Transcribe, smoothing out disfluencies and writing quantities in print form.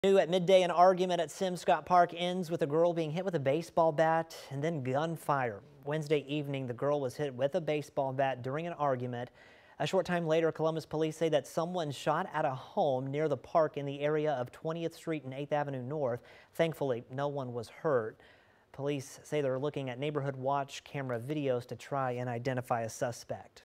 New at midday, an argument at Simscott Park ends with a girl being hit with a baseball bat and then gunfire. Wednesday evening, the girl was hit with a baseball bat during an argument. A short time later, Columbus police say that someone shot at a home near the park in the area of 20th Street and 8th Avenue North. Thankfully, no one was hurt. Police say they're looking at neighborhood watch camera videos to try and identify a suspect.